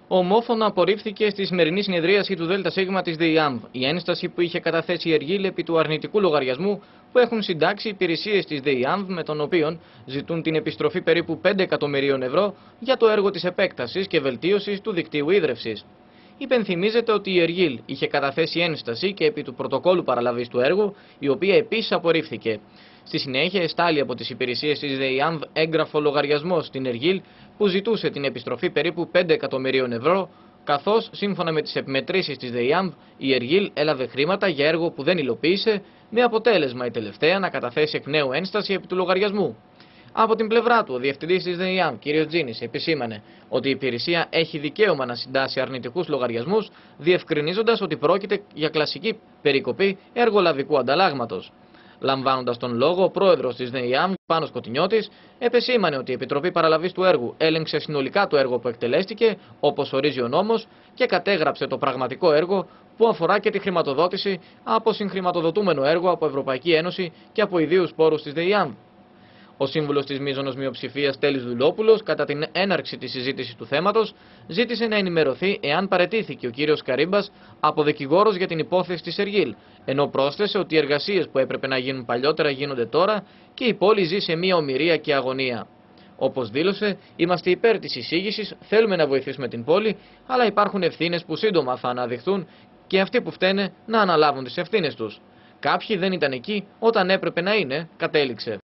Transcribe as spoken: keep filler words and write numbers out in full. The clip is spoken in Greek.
Ομόφωνα απορρίφθηκε στη σημερινή συνεδρίαση του ΔΣ της ΔΕΙΑΜΒ η ένσταση που είχε καταθέσει η Εργίλ επί του αρνητικού λογαριασμού που έχουν συντάξει οι υπηρεσίες της ΔΕΙΑΜΒ, με τον οποίο ζητούν την επιστροφή περίπου πέντε εκατομμυρίων ευρώ για το έργο της επέκτασης και βελτίωσης του δικτύου ίδρευσης. Υπενθυμίζεται ότι η Εργίλ είχε καταθέσει ένσταση και επί του πρωτοκόλου παραλαβής του έργου, η οποία επίσης απορρίφθηκε. Στη συνέχεια εστάλει από τις υπηρεσίες της ΔΕΙΑΜΒ έγγραφο λογαριασμό στην Εργίλ που ζητούσε την επιστροφή περίπου πέντε εκατομμυρίων ευρώ, καθώς σύμφωνα με τις επιμετρήσεις της ΔΕΙΑΜΒ η Εργίλ έλαβε χρήματα για έργο που δεν υλοποίησε, με αποτέλεσμα η τελευταία να καταθέσει εκ νέου ένσταση επί του λογαριασμού. Από την πλευρά του, ο διευθυντής της ΔΕΙΑΜΒ, κ. Τζίνης, επισήμανε ότι η υπηρεσία έχει δικαίωμα να συντάσει αρνητικούς λογαριασμούς, διευκρινίζοντας ότι πρόκειται για κλασική περικοπή εργολαβικού ανταλλάγματος. Λαμβάνοντας τον λόγο, ο πρόεδρος της ΔΕΙΑΜΒ, Πάνος Κωτινιώτης, επεσήμανε ότι η Επιτροπή Παραλαβής του Έργου έλεγξε συνολικά το έργο που εκτελέστηκε, όπως ορίζει ο νόμος, και κατέγραψε το πραγματικό έργο που αφορά και τη χρηματοδότηση από συγχρηματοδοτούμενο έργο από Ευρωπαϊκή Ένωση και από ιδίους πόρους της ΔΕΙΑΜΒ. Ο σύμβουλος της μείζωνος μειοψηφίας Τέλης Δουλόπουλος, κατά την έναρξη της συζήτησης του θέματος, ζήτησε να ενημερωθεί εάν παραιτήθηκε ο κύριος Καρύμπας από δικηγόρος για την υπόθεση της Εργίλ, ενώ πρόσθεσε ότι οι εργασίες που έπρεπε να γίνουν παλιότερα γίνονται τώρα και η πόλη ζει σε μία ομηρία και αγωνία. Όπως δήλωσε, είμαστε υπέρ της εισήγησης, θέλουμε να βοηθήσουμε την πόλη, αλλά υπάρχουν ευθύνες που σύντομα θα αναδειχθούν και αυτοί που φταίνε να αναλάβουν τις ευθύνες τους. Κάποιοι δεν ήταν εκεί όταν έπρεπε να είναι, κατέληξε.